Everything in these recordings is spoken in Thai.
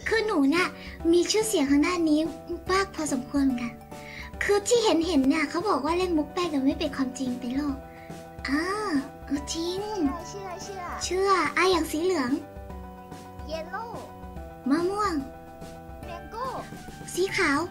คือหนูเนี่ยมีชื่อเสียงทางด้านนี้มากพอสมควรเหมือนกันคือที่เห็นเนี่ยเขาบอกว่าเล่นมุกแป้งแต่ไม่เป็นความจริงเป็นโลกจริงเชื่ออย่างสีเหลือง Yellow มะม่วง Mango สีขาว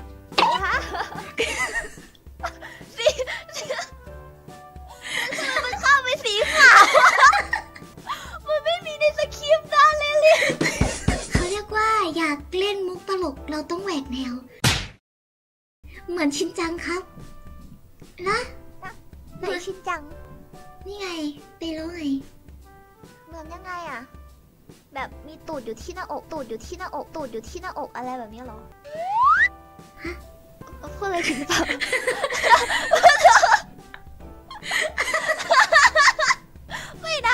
มันเข้าไปสีขาวมันไม่มีในสคริปต์นะเลยเขาเรียกว่าอยากเล่นมุกตลกเราต้องแหวกแนวเหมือนชินจังครับนะไหนชินจังนี่ไงไปรู้ไงเหมือนยังไงอะแบบมีตูดอยู่ที่หน้าอกตูดอยู่ที่หน้าอกตูดอยู่ที่หน้าอกอะไรแบบนี้หรอฮะพูดอะไรถึงเปล่าไม่นะ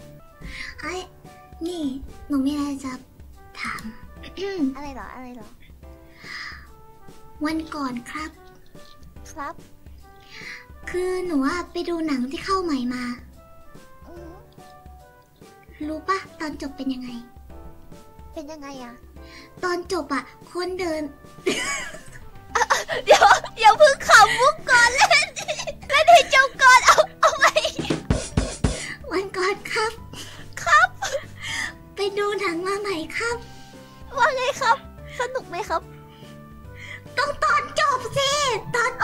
นี่หนูมีอะไรจะถามอะไรเหรอวันก่อนครับคือหนูไปดูหนังที่เข้าใหม่มารู้ปะตอนจบเป็นยังไงอะตอนจบคนเดินเดี๋ยวอย่าเพิ่งขำมุกก่อนเล่นให้จบก่อนเอาไปวันก่อนครับไปดูหนังมาใหม่ครับว่าไงครับสนุกไหมครับต้องตอนจบสิตอน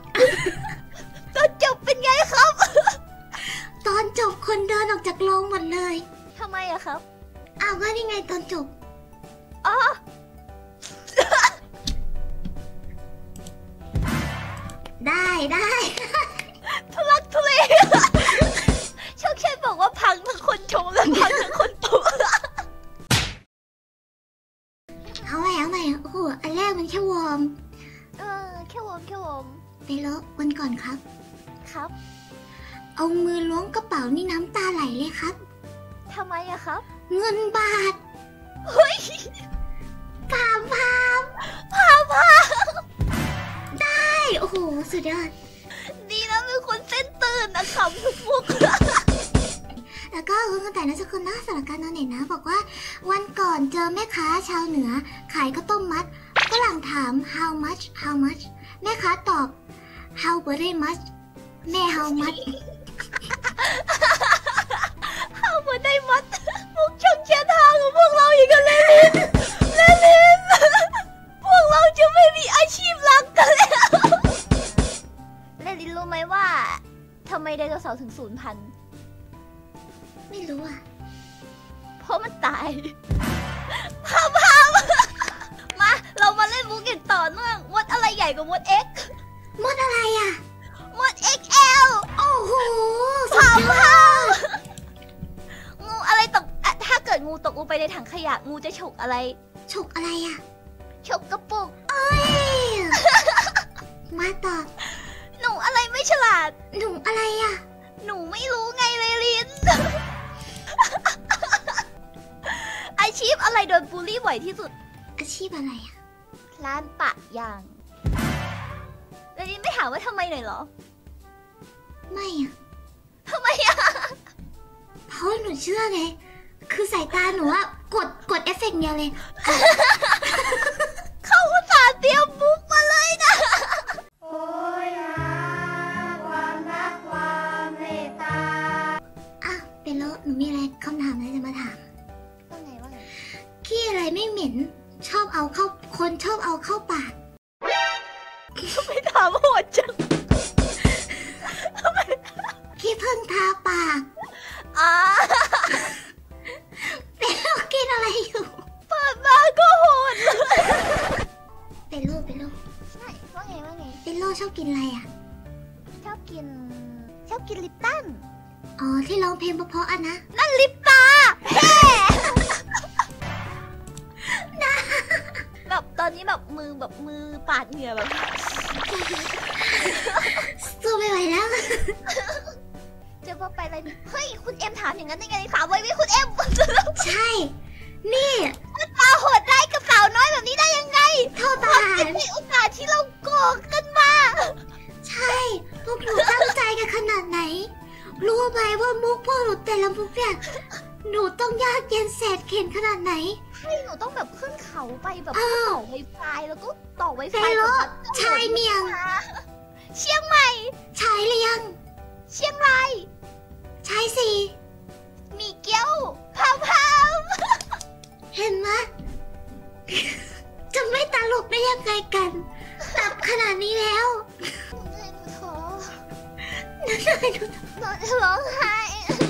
จบเป็นไงครับตอนจบคนเดินออกจากโรงหมดเลยทำไมอะครับก็นี่ไงตอนจบได้ทุลักทุเลชอบแค่บอกว่าพังทั้งคนชมและพังทั้งคนตัวเอาใหม่โอ้โหอันแรกมันแค่วอร์มแค่วอร์มไปแล้ววันก่อนครับเอามือล้วงกระเป๋านี่น้ำตาไหลเลยครับทำไมอะครับเงินบาทเฮ้ยพามได้โอ้โหสุดยอดดีนะเป็นคนเส้นตื่นนะขำทุกมุกแล้วก็คุณแต่ละสักคนนะสำหรับการนอนเน็ตนะบอกว่าวันก่อนเจอแม่ค้าชาวเหนือขายข้าวต้มมัดฝรั่งถาม how much แม่ค้าตอบ how very much แม่ how much how very much มุกช่องแชททางของพวกเราอีกกันเลยพวกเราจะไม่มีอาชีพหลักกันแล้วเลลินรู้ไหมว่าทำไมไดโนเสาร์ถึงสูญพันธุ์ไม่รู้เพราะมันตายพามมาเรามาเล่นมุกกันต่อเนื่องมดอะไรใหญ่กว่ามด X มดอะไรมด XL โอ้โหพามงูอะไรตกถ้าเกิดงูตกลงไปในถังขยะงูจะฉกอะไรฉกอะไรฉกกระปุกมาต่อหนูอะไรไม่ฉลาดหนูอะไรหนูไม่รู้ไงเลยลินอาชีพอะไรโดนบูลลี่บ่อยที่สุดอาชีพอะไรร้านปะยางเลยลินไม่ถามว่าทำไมหน่อยเหรอไม่ทำไมเพราะหนูเชื่อไงคือสายตาหนูกดเอฟเฟกต์เดียวเลยเขาอุตส่าห์เตรียมมุกมาเลยนะโอ้ยความรักความเมตตาเป็นแล้วหนูมีอะไรคำถามอะไรจะมาถามว่าไงขี้อะไรไม่เหม็นชอบเอาเข้าคนชอบเอาเข้าปากไม่ถามโหดจังขี้เพิ่งทาปากเป็นโรคกินอะไรอยู่เปิดมาก็โหดเลยเป็นโรคใช่ว่าไงเป็นโรคชอบกินอะไรชอบกินลิปตันที่ร้องเพลงเพราะๆนะนั่นลิปตาแฮ่แบบตอนนี้แบบมือปาดเหงื่อแบบสู้ไม่ไหวแล้วจะว่าไปอะไรเฮ้ยคุณเอ็มถามอย่างนั้นได้ไงถามไว้ไหมคุณเอ็มใช่นี่ตาโหดได้กับสาวน้อยแบบนี้ได้ยังไงเท่าตาในโอกาสที่เราโกงกันมาใช่พวกหนูตั้งใจกันขนาดไหนรู้ไหมว่ามุกพวกหนูแต่ละมุกเนี่ยหนูต้องยากเย็นแสนเข็ญขนาดไหนให้หนูต้องแบบขึ้นเขาาไปแบบอ้าวต่อไวไฟแล้วก็ต่อไวไฟไพเราะกับชายเมียงเชียงใหม่ชายเลียงเชียงรายชายสีมีเกี้ยวพาวพาวเห็นไหม จะไม่ตลกได้ยังไงกันตับขนาดนี้แล้วหนูท้อนั่นเลยหนูจะร้องไห้